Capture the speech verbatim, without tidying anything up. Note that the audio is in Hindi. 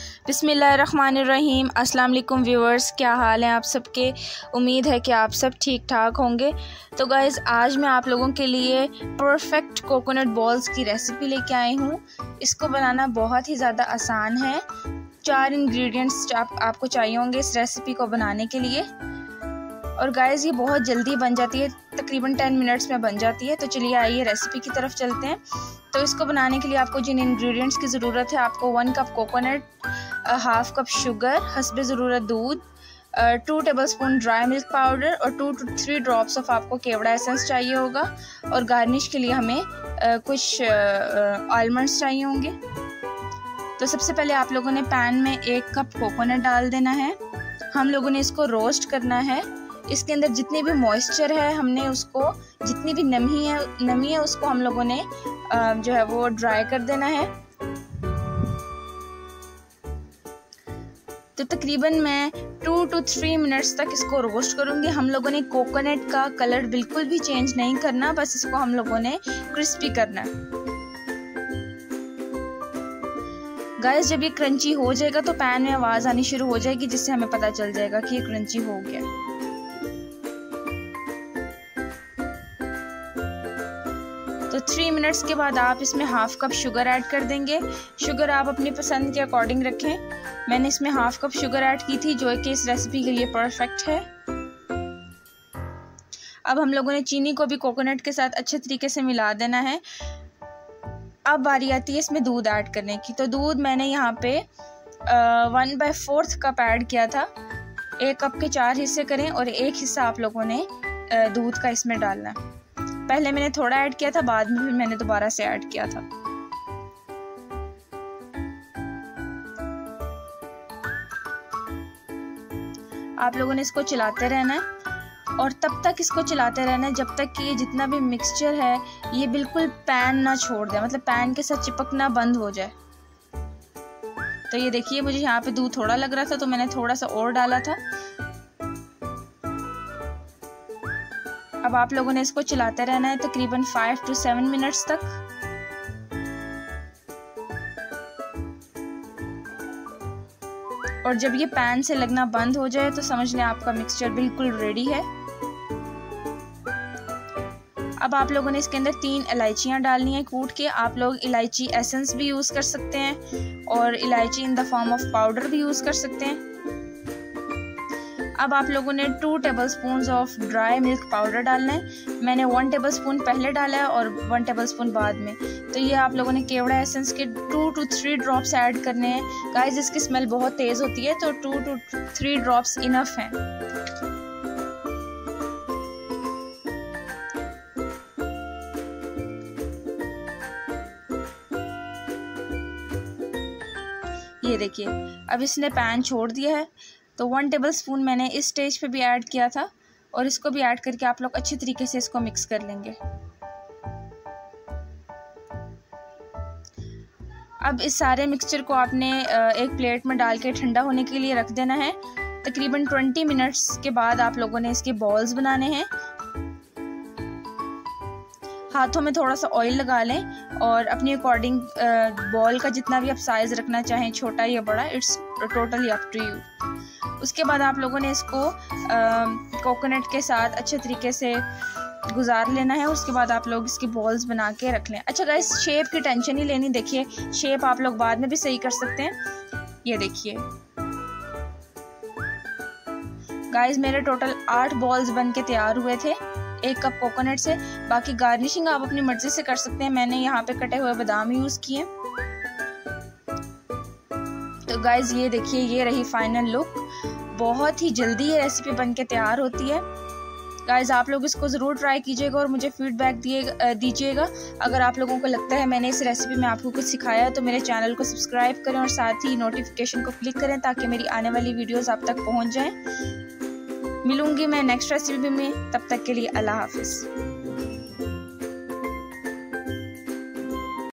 बिस्मिल्लाहिर्रहमानिर्रहीम। अस्सलाम वालेकुम व्यूअर्स, क्या हाल है आप सबके। उम्मीद है कि आप सब ठीक ठाक होंगे। तो गाइज़, आज मैं आप लोगों के लिए परफेक्ट कोकोनट बॉल्स की रेसिपी लेके आई हूँ। इसको बनाना बहुत ही ज़्यादा आसान है। चार इंग्रेडिएंट्स आप, आपको चाहिए होंगे इस रेसिपी को बनाने के लिए। और गाइज़, ये बहुत जल्दी बन जाती है, तकरीबन टेन मिनट्स में बन जाती है। तो चलिए आइए रेसिपी की तरफ चलते हैं। तो इसको बनाने के लिए आपको जिन इंग्रेडिएंट्स की ज़रूरत है, आपको one cup coconut, half cup sugar, हस्बे ज़रूरत दूध, two tablespoon dry milk powder और two two three drops of आपको केवड़ा एसेंस चाहिए होगा। और गार्निश के लिए हमें uh, कुछ आलमंड्स uh, चाहिए होंगे। तो सबसे पहले आप लोगों ने पैन में एक कप कोकोनट डाल देना है। हम लोगों ने इसको रोस्ट करना है। इसके अंदर जितनी भी मॉइस्चर है, हमने उसको जितनी भी नमी है नमी है उसको हम लोगों ने जो है वो ड्राई कर देना है। तो तकरीबन मैं टू टू थ्री मिनट्स तक इसको रोस्ट करूँगी। हम लोगों ने कोकोनट का कलर बिल्कुल भी चेंज नहीं करना, बस इसको हम लोगों ने क्रिस्पी करना है। गाइस, जब ये क्रंची हो जाएगा तो पैन में आवाज़ आनी शुरू हो जाएगी, जिससे हमें पता चल जाएगा कि ये क्रंची हो गया। तो थ्री मिनट्स के बाद आप इसमें हाफ कप शुगर ऐड कर देंगे। शुगर आप अपनी पसंद के अकॉर्डिंग रखें। मैंने इसमें हाफ कप शुगर ऐड की थी, जो कि इस रेसिपी के लिए परफेक्ट है। अब हम लोगों ने चीनी को भी कोकोनट के साथ अच्छे तरीके से मिला देना है। अब बारी आती है इसमें दूध ऐड करने की। तो दूध मैंने यहाँ पे one by fourth cup add किया था। एक कप के चार हिस्से करें और एक हिस्सा आप लोगों ने दूध का इसमें डालना है। पहले मैंने थोड़ा ऐड किया था, बाद में फिर मैंने दोबारा से ऐड किया था। आप लोगों ने इसको चलाते रहना है और तब तक इसको चलाते रहना है जब तक कि ये जितना भी मिक्सचर है ये बिल्कुल पैन ना छोड़ दे, मतलब पैन के साथ चिपकना बंद हो जाए। तो ये देखिए, मुझे यहाँ पे दूध थोड़ा लग रहा था तो मैंने थोड़ा सा और डाला था। अब आप लोगों ने इसको चलाते रहना है तकरीबन फाइव टू सेवन मिनट्स तक। और जब ये पैन से लगना बंद हो जाए तो समझ लें आपका मिक्सचर बिल्कुल रेडी है। अब आप लोगों ने इसके अंदर तीन इलायचियाँ डालनी है कूट के। आप लोग इलायची एसेंस भी यूज़ कर सकते हैं और इलायची in the form of powder भी यूज़ कर सकते हैं। अब आप लोगों ने two tablespoon of dry milk powder डालना है। मैंने वन टेबलस्पून पहले डाला है और वन टेबलस्पून बाद में। तो ये आप लोगों ने केवड़ा एसेंस के two two three drops add करने हैं। गाइस, इसकी स्मेल बहुत तेज़ होती है, तो two two three drops enough हैं। ये देखिए, अब इसने पैन छोड़ दिया है। तो वन टेबलस्पून मैंने इस स्टेज पे भी ऐड किया था और इसको भी ऐड करके आप लोग अच्छी तरीके से इसको मिक्स कर लेंगे। अब इस सारे मिक्सचर को आपने एक प्लेट में डाल के ठंडा होने के लिए रख देना है। तकरीबन ट्वेंटी मिनट्स के बाद आप लोगों ने इसके बॉल्स बनाने हैं। हाथों में थोड़ा सा ऑयल लगा लें और अपनी अकॉर्डिंग बॉल का जितना भी आप साइज़ रखना चाहें, छोटा या बड़ा, it's totally up to you. उसके बाद आप लोगों ने इसको कोकोनट के साथ अच्छे तरीके से गुजार लेना है। उसके बाद आप लोग इसकी बॉल्स बना के रख लें। अच्छा गाइस, शेप की टेंशन ही लेनी। देखिए, शेप आप लोग बाद में भी सही कर सकते हैं। ये देखिए गाइस, मेरे टोटल आठ बॉल्स बन के तैयार हुए थे एक कप कोकोनट से। बाकी गार्निशिंग आप अपनी मर्जी से कर सकते हैं। मैंने यहाँ पे कटे हुए बादाम यूज़ किए। तो गाइस, ये देखिए, ये रही फाइनल लुक। बहुत ही जल्दी ये रेसिपी बन के तैयार होती है। गाइस, आप लोग इसको ज़रूर ट्राई कीजिएगा और मुझे फीडबैक दिए दीजिएगा। अगर आप लोगों को लगता है मैंने इस रेसिपी में आपको कुछ सिखाया है तो मेरे चैनल को सब्सक्राइब करें और साथ ही नोटिफिकेशन को क्लिक करें ताकि मेरी आने वाली वीडियोस आप तक पहुंच जाएं। मिलूंगी मैं नेक्स्ट रेसिपी में, तब तक के लिए अल्लाह हाफिज़।